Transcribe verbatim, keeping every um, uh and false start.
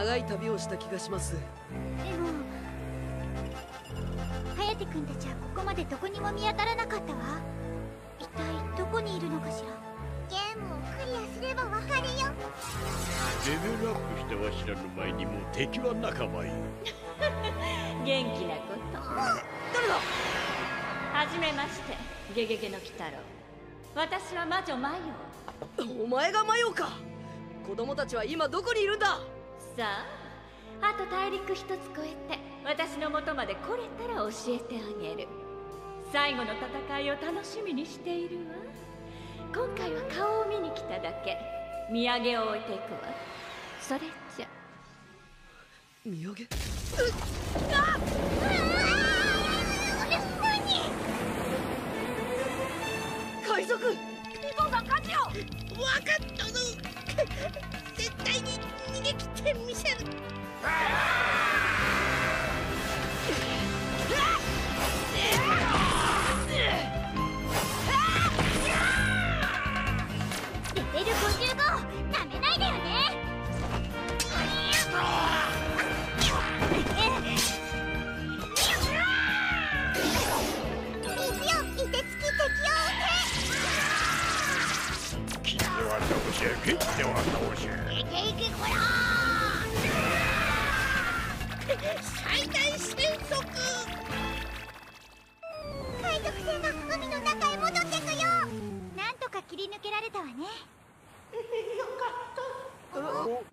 長い旅をした気がします。 でも颯君たちはここまでどこにも見当たらなかったわ。一体どこにいるのかしら。ゲームをクリアすればわかるよ。 レベルアップしたわしらの前にも敵は仲間よ。 元気なこと。 誰だ。 はじめまして、ゲゲゲの鬼太郎。私は魔女マヨ。 お前がマヨか。子供たちは今どこにいるんだ。 さあ、あと大陸一つ越えて私の元まで来れたら教えてあげる。最後の戦いを楽しみにしているわ。今回は顔を見に来ただけ。土産を置いていくわ。それじゃ。 土産。うっあ海賊。 お父さん勝ちよ。分かったぞ。絶対に逃げ切ってみせる。 レベルごじゅうご、なめないでよね。水よ、いてつき適応切っては倒せ、切っては倒せ。 いけいけこらー。最大戦速。 海賊船が海の中へ戻ってくよ。なんとか切り抜けられたわね。 よかった。 お